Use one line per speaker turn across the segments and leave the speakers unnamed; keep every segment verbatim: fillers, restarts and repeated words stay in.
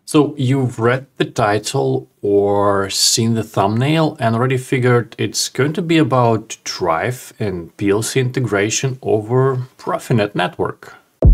So you've read the title or seen the thumbnail and already figured it's going to be about drive and P L C integration over Profinet network.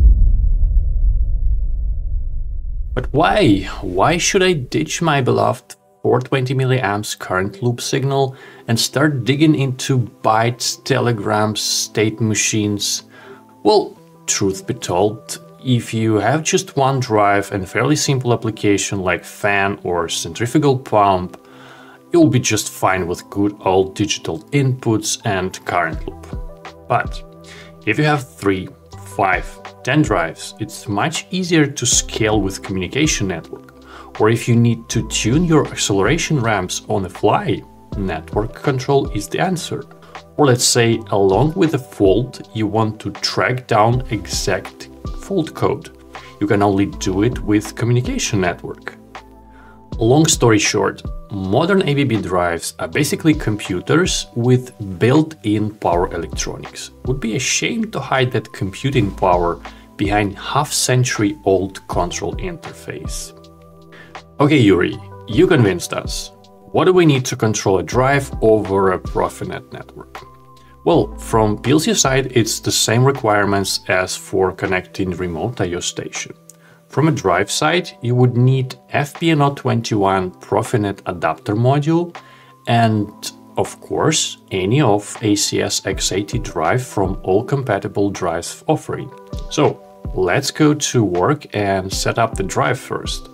But why? Why should I ditch my beloved four hundred twenty milliamps current loop signal and start digging into bytes, telegrams, state machines? Well, truth be told, if you have just one drive and a fairly simple application like fan or centrifugal pump, you'll be just fine with good old digital inputs and current loop. But if you have three, five, ten drives, it's much easier to scale with communication network. Or if you need to tune your acceleration ramps on the fly, network control is the answer. Or let's say, along with the fault, you want to track down exact fault code. You can only do it with communication network. Long story short, modern A B B drives are basically computers with built-in power electronics. Would be a shame to hide that computing power behind half-century old control interface. Okay, Yuri, you convinced us. What do we need to control a drive over a Profinet network? Well, from P L C side, it's the same requirements as for connecting remote I O station. From a drive side, you would need F P N zero twenty-one Profinet adapter module and, of course, any of A C S X eighty drive from all compatible drives offering. So, let's go to work and set up the drive first.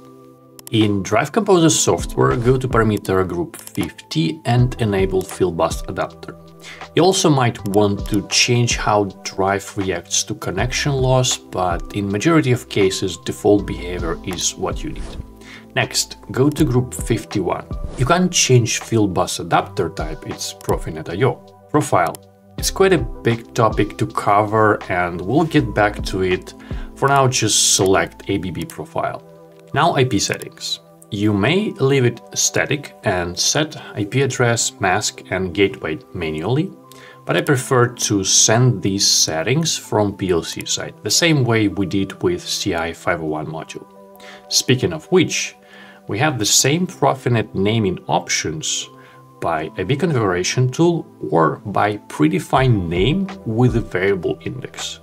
In Drive Composer software, go to parameter group fifty and enable Fieldbus adapter. You also might want to change how drive reacts to connection loss, but in majority of cases, default behavior is what you need. Next, go to group fifty-one. You can't change Fieldbus adapter type, it's Profinet I O. Profile. It's quite a big topic to cover and we'll get back to it. For now, just select A B B profile. Now I P settings. You may leave it static and set I P address, mask and gateway manually, but I prefer to send these settings from P L C side, the same way we did with C I five oh one module. Speaking of which, we have the same Profinet naming options by A B configuration tool or by predefined name with a variable index.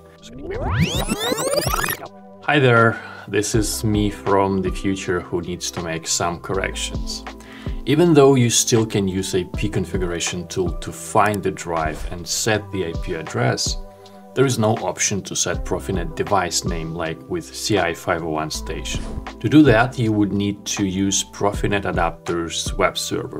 Hi there, this is me from the future who needs to make some corrections. Even though you still can use A P configuration tool to find the drive and set the I P address, there is no option to set Profinet device name like with C I five oh one station. To do that, you would need to use Profinet Adapter's web server.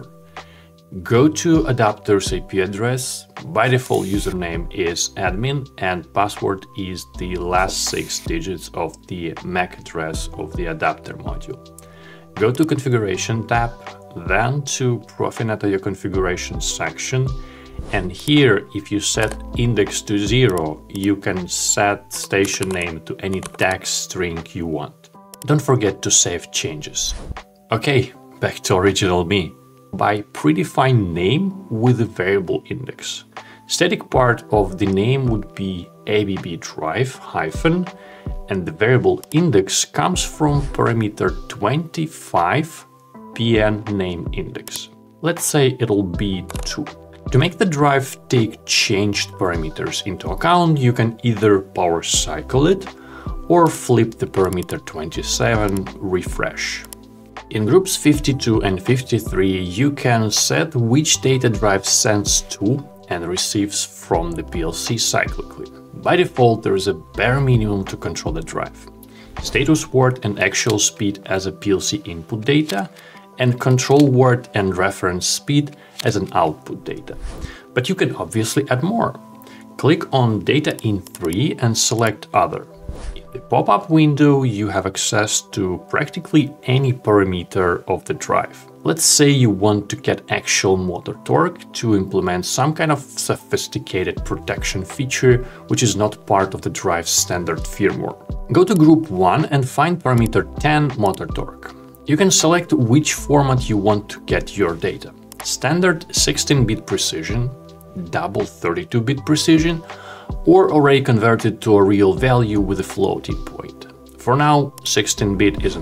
Go to adapter's I P address. By default, username is admin and password is the last six digits of the M A C address of the adapter module. Go to configuration tab, then to Profinet I O configuration section, and here if you set index to zero, you can set station name to any text string you want. Don't forget to save changes. Okay, back to original me. By predefined name with a variable index. Static part of the name would be A B B drive hyphen, and the variable index comes from parameter twenty-five P N name index. Let's say it'll be two. To make the drive take changed parameters into account, you can either power cycle it or flip the parameter twenty-seven refresh. In groups fifty-two and fifty-three, you can set which data drive sends to and receives from the P L C cyclically. By default, there is a bare minimum to control the drive. Status word and actual speed as a P L C input data, and control word and reference speed as an output data. But you can obviously add more. Click on Data in three and select Other. In the pop-up window, you have access to practically any parameter of the drive. Let's say you want to get actual motor torque to implement some kind of sophisticated protection feature which is not part of the drive's standard firmware. Go to group one and find parameter ten motor torque. You can select which format you want to get your data. Standard sixteen bit precision, double thirty-two bit precision, or array converted to a real value with a floating point. For now, sixteen bit is enough.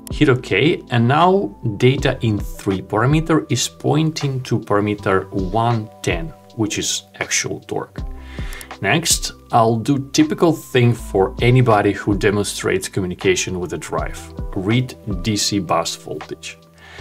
Hit OK, and now data in three parameter is pointing to parameter one ten, which is actual torque. Next, I'll do typical thing for anybody who demonstrates communication with a drive. Read D C bus voltage.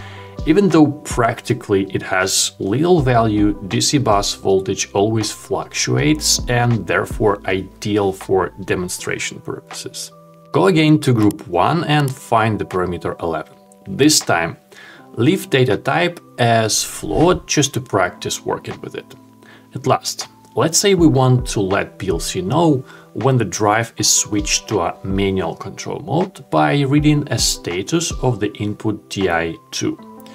Even though practically it has little value, D C bus voltage always fluctuates and therefore ideal for demonstration purposes. Go again to group one and find the parameter eleven. This time, leave data type as float just to practice working with it. At last, let's say we want to let P L C know when the drive is switched to a manual control mode by reading a status of the input T I two.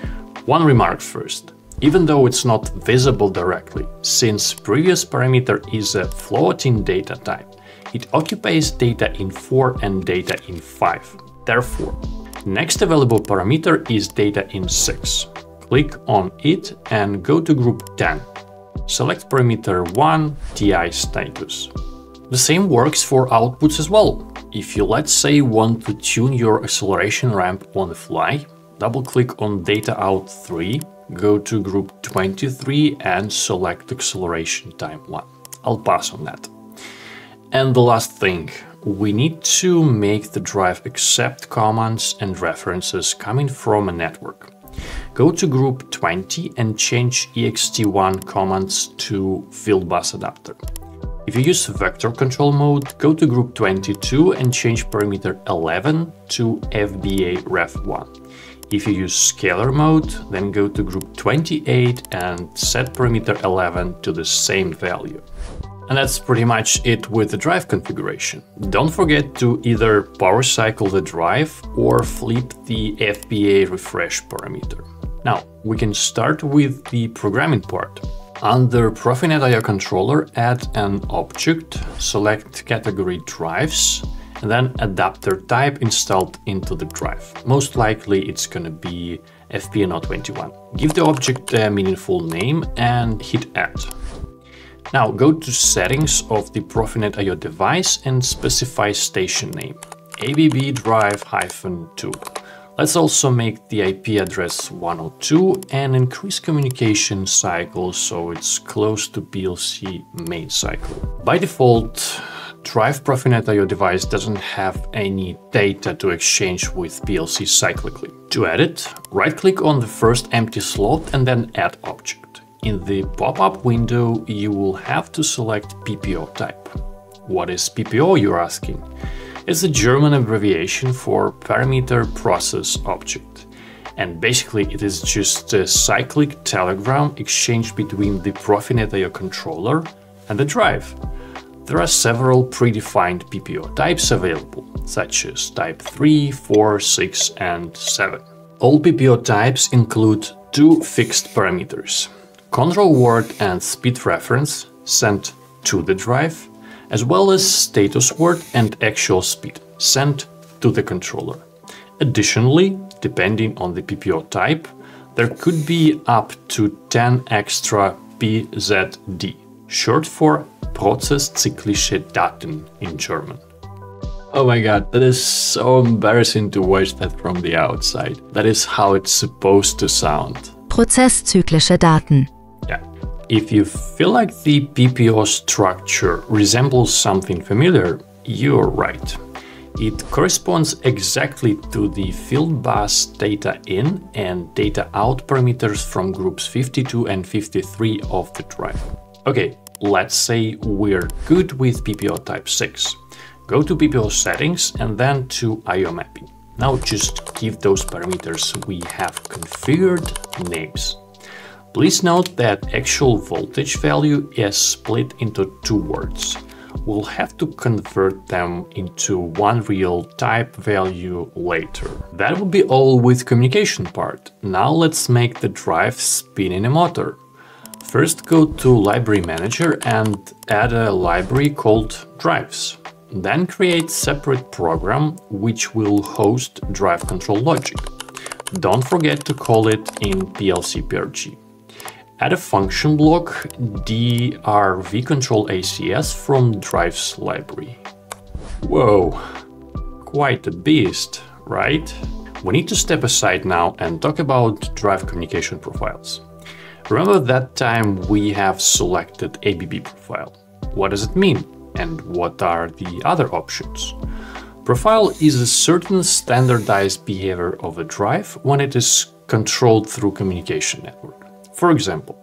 One remark first. Even though it's not visible directly, since previous parameter is a floating data type, it occupies data in four and data in five. Therefore, next available parameter is data in six. Click on it and go to group ten. Select parameter one, T I status. The same works for outputs as well. If you, let's say, want to tune your acceleration ramp on the fly, double-click on data out three, go to group twenty-three and select acceleration time one. I'll pass on that. And the last thing, we need to make the drive accept commands and references coming from a network. Go to group twenty and change E X T one commands to field bus adapter. If you use vector control mode, go to group twenty-two and change parameter eleven to F B A ref one. If you use scalar mode, then go to group twenty-eight and set parameter eleven to the same value. And that's pretty much it with the drive configuration. Don't forget to either power cycle the drive or flip the F B A refresh parameter. Now, we can start with the programming part. Under Profinet I O controller, add an object, select category drives, and then adapter type installed into the drive. Most likely it's gonna be F P N O twenty-one. Give the object a meaningful name and hit add. Now go to settings of the Profinet I O device and specify station name, A B B drive two. Let's also make the I P address one oh two and increase communication cycle so it's close to P L C main cycle. By default, Drive Profinet I O device doesn't have any data to exchange with P L C cyclically. To add it, right-click on the first empty slot and then Add Object. In the pop-up window, you will have to select P P O type. What is P P O, you're asking? It's a German abbreviation for Parameter Process Object. And basically it is just a cyclic telegram exchange between the Profinet I O controller and the drive. There are several predefined P P O types available, such as type three, four, six, and seven. All P P O types include two fixed parameters: control word and speed reference sent to the drive, as well as status word and actual speed sent to the controller. Additionally, depending on the P P O type, there could be up to ten extra P Z D, short for Prozesszyklische Daten in German. Oh my god, that is so embarrassing to watch that from the outside. That is how it's supposed to sound.
Prozesszyklische Daten.
Yeah. If you feel like the P P O structure resembles something familiar, you're right. It corresponds exactly to the field bus data in and data out parameters from groups fifty-two and fifty-three of the drive. Okay, let's say we're good with P P O type six. Go to P P O settings and then to I O mapping. Now just give those parameters we have configured names. Please note that actual voltage value is split into two words. We'll have to convert them into one real type value later. That will be all with communication part. Now let's make the drive spin in a motor. First go to Library Manager and add a library called Drives. Then create separate program which will host drive control logic. Don't forget to call it in P L C P R G. Add a function block drvcontrolacs from Drives library. Whoa, quite a beast, right? We need to step aside now and talk about drive communication profiles. Remember that time we have selected A B B profile. What does it mean? And what are the other options? Profile is a certain standardized behavior of a drive when it is controlled through communication network. For example,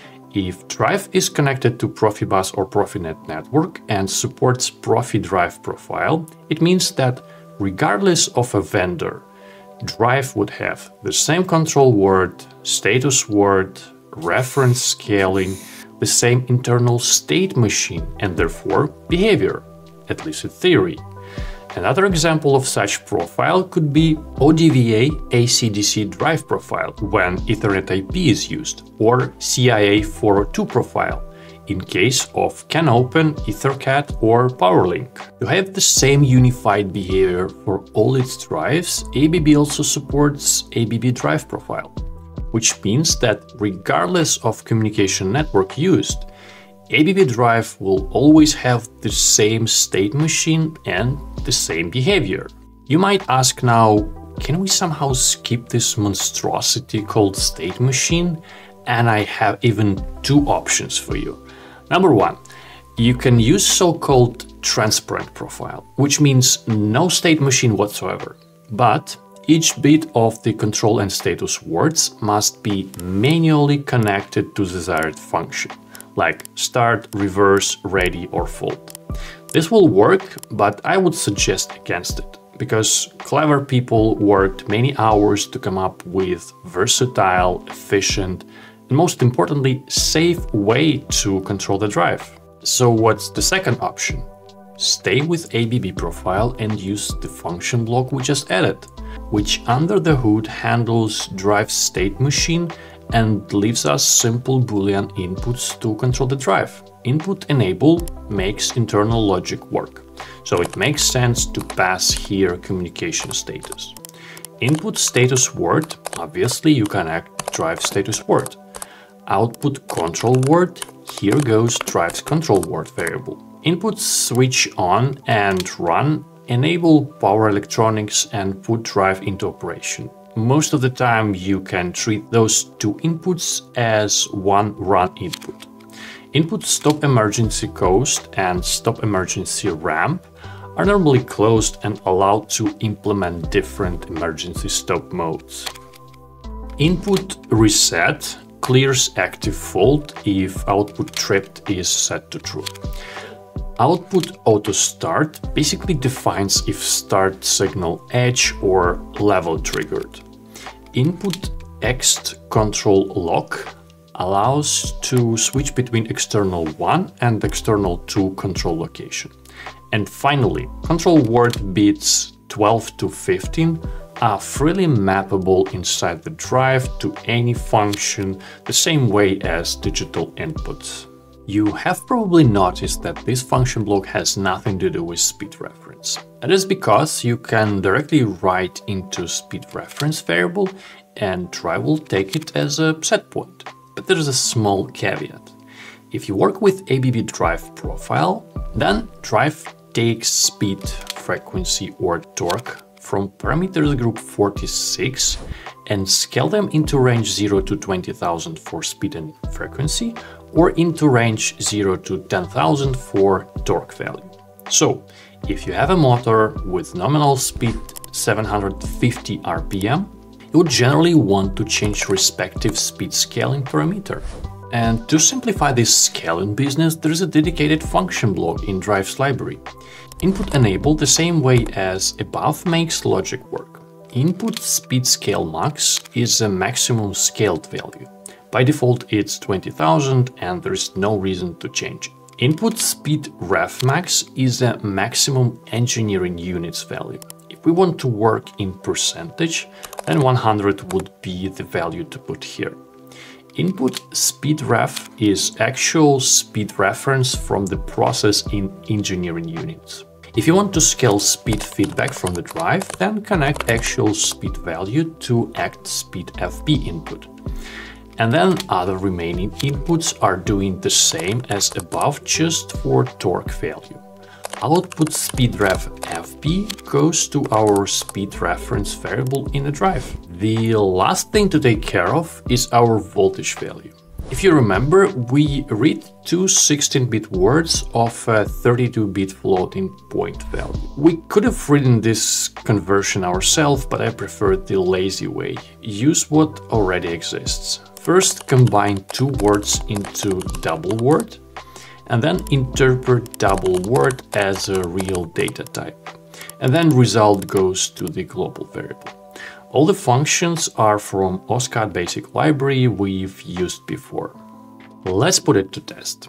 if drive is connected to Profibus or Profinet network and supports Profidrive profile, it means that regardless of a vendor, drive would have the same control word, status word, reference scaling, the same internal state machine, and therefore behavior, at least in theory. Another example of such profile could be O D V A A C D C drive profile when Ethernet I P is used, or C I A four oh two profile in case of CANopen, EtherCAT, or PowerLink. To have the same unified behavior for all its drives, A B B also supports A B B drive profile, which means that regardless of communication network used, A B B drive will always have the same state machine and the same behavior. You might ask now, can we somehow skip this monstrosity called state machine? And I have even two options for you. Number one, you can use so-called transparent profile, which means no state machine whatsoever. But each bit of the control and status words must be manually connected to the desired function, like start, reverse, ready, or fold. This will work, but I would suggest against it, because clever people worked many hours to come up with versatile, efficient, and most importantly, safe way to control the drive. So what's the second option? Stay with A B B profile and use the function block we just added, which under the hood handles drive state machine and leaves us simple Boolean inputs to control the drive. Input enable makes internal logic work, so it makes sense to pass here communication status. Input status word, obviously you connect drive status word. Output control word, here goes drive's control word variable. Input switch on and run enable power electronics and put drive into operation. Most of the time you can treat those two inputs as one run input. Input stop emergency coast and stop emergency ramp are normally closed and allowed to implement different emergency stop modes. Input reset clears active fault if output tripped is set to true. Output auto start basically defines if start signal edge or level triggered. Input ext control lock allows to switch between external one and external two control location. And finally, control word bits twelve to fifteen are freely mappable inside the drive to any function the same way as digital inputs. You have probably noticed that this function block has nothing to do with speed reference. That is because you can directly write into speed reference variable and drive will take it as a set point. But there is a small caveat. If you work with A B B drive profile, then drive takes speed, frequency or torque from parameters group forty-six and scale them into range zero to twenty thousand for speed and frequency, or into range zero to ten thousand for torque value. So, if you have a motor with nominal speed seven hundred fifty R P M, you would generally want to change respective speed scaling parameter. And to simplify this scaling business, there is a dedicated function block in Drive's library. Input enable the same way as above makes logic work. Input speed scale max is a maximum scaled value. By default it's twenty thousand and there is no reason to change it. Input speed ref max is a maximum engineering units value. If we want to work in percentage, then one hundred would be the value to put here. Input speed ref is actual speed reference from the process in engineering units. If you want to scale speed feedback from the drive, then connect actual speed value to act speed F B input. And then other remaining inputs are doing the same as above, just for torque value. output speedref F B goes to our speed reference variable in the drive. The last thing to take care of is our voltage value. If you remember, we read two sixteen bit words of a thirty-two bit floating point value. We could have written this conversion ourselves, but I prefer the lazy way. Use what already exists. First, combine two words into double word, and then interpret double word as a real data type. And then result goes to the global variable. All the functions are from OSCAD basic library we've used before. Let's put it to test.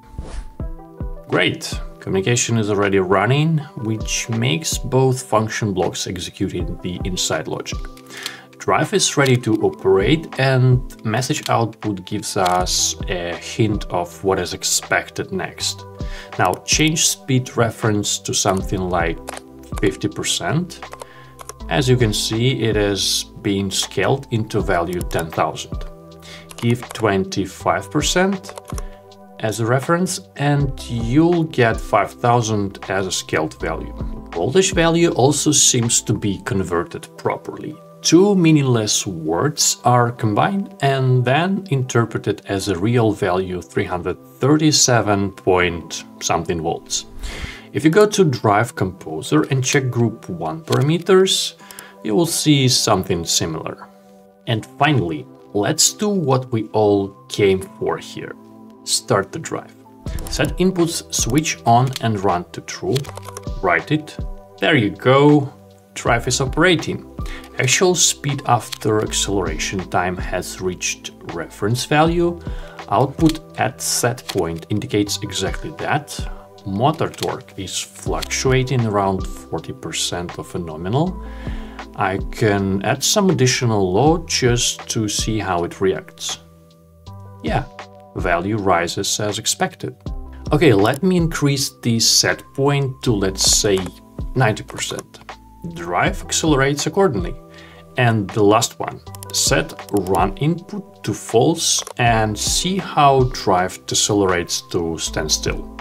Great, communication is already running, which makes both function blocks executing the inside logic. Drive is ready to operate, and message output gives us a hint of what is expected next. Now change speed reference to something like fifty percent. As you can see, it is being scaled into value ten thousand. Give twenty-five percent as a reference and you'll get five thousand as a scaled value. Voltage value also seems to be converted properly. Two meaningless words are combined and then interpreted as a real value three hundred thirty-seven point something volts. If you go to Drive Composer and check group one parameters, you will see something similar. And finally, let's do what we all came for here. Start the drive. Set inputs switch on and run to true. Write it. There you go. Drive is operating. Actual speed after acceleration time has reached reference value. Output at set point indicates exactly that. Motor torque is fluctuating around forty percent of a nominal. I can add some additional load just to see how it reacts. Yeah, value rises as expected. Okay, let me increase the set point to, let's say, ninety percent. Drive accelerates accordingly. And the last one, set run input to false and see how drive decelerates to standstill.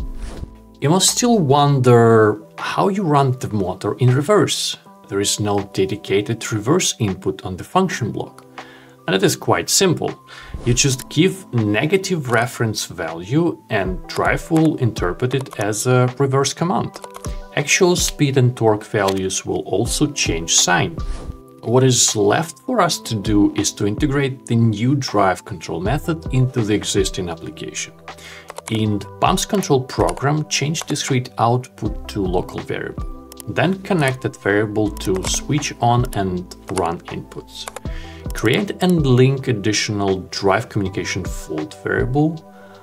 You must still wonder how you run the motor in reverse. There is no dedicated reverse input on the function block. And it is quite simple. You just give negative reference value and drive will interpret it as a reverse command. Actual speed and torque values will also change sign. What is left for us to do is to integrate the new drive control method into the existing application. In the pumps control program, change discrete output to local variable. Then connect that variable to switch on and run inputs. Create and link additional drive communication fault variable.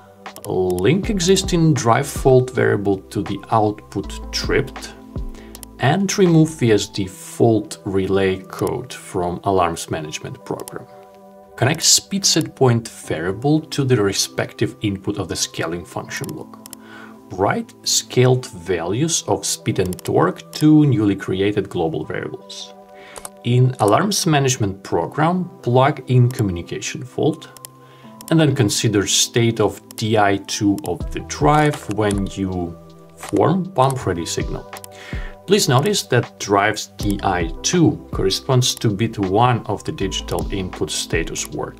Link existing drive fault variable to the output tripped. And remove V S D fault relay code from alarms management program. Connect speed set point variable to the respective input of the scaling function block. Write scaled values of speed and torque to newly created global variables. In alarms management program, plug in communication fault and then consider state of D I two of the drive when you form pump ready signal. Please notice that drive's D I two corresponds to bit one of the digital input status word.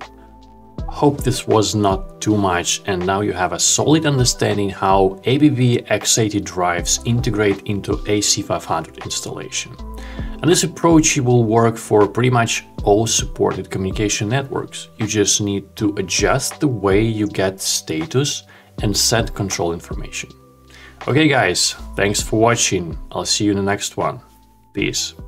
Hope this was not too much and now you have a solid understanding how A B B X eighty drives integrate into A C five hundred installation. And this approach will work for pretty much all supported communication networks. You just need to adjust the way you get status and set control information. Okay guys, thanks for watching. I'll see you in the next one. Peace.